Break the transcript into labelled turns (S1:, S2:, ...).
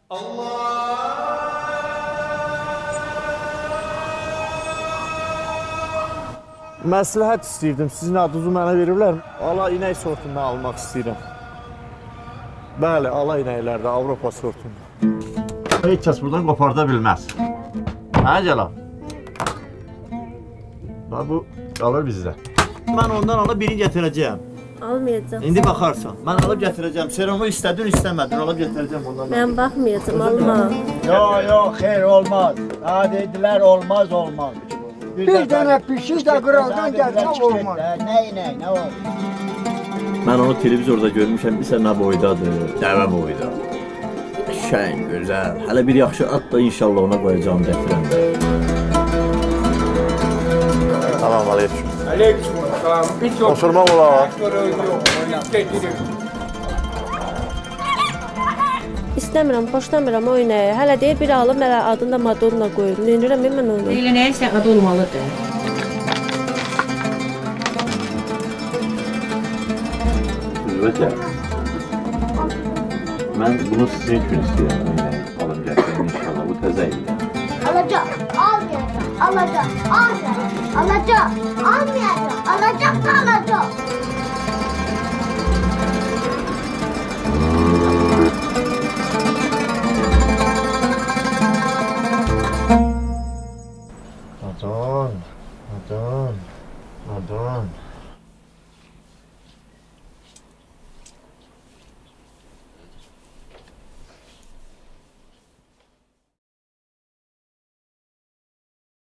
S1: Məsləhət istəyirdim, sizin adınızı mənə veriblər. Ala inək sortundan almaq istəyirəm. Bəli, ala inəklərdə, Avropa sortunda. Heç kəs buradan qoparda bilməz. Hə, Cəlal? Bu qalır bizdə. Mən ondan alıb birini gətirəcəyəm.
S2: Almayacaq.
S1: İndi baxarsan. Mən alıb gətirəcəm. Serumu istədin, istəmədin. Alıb gətirəcəm ondan.
S2: Mən baxmayacam, alma.
S3: Yox, xeyr, olmaz. Daha dedilər, olmaz.
S4: Bir dənə pişik də qıraqdan gəlsə olmaz.
S3: Nə var?
S1: Mən onu televizorda görmüşəm, bilsə nə boydadır, dəvə boyda. Şən, gözəl. Hələ bir yaxşı at da inşallah ona qoyacağım gətirəndə. Salam aleyküm.
S4: Aleyküm, salam.
S1: Osurmaq olar.
S2: İstəmirəm, xoşlamıram o inəyi. Hələ deyir, bir alıb, hələ adını da Madonna qoyub. Neynirəm mən onu?
S5: Elə nəyəsə adı olmalıdır.
S1: Üzvətə, mən bunu sizin üçün istəyirəm. Alım gətirin inşallah, bu təzə ildə.
S6: Alacaq, almayacaq, alacaq, almayacaq, alacaq da alacaq.
S1: Adon.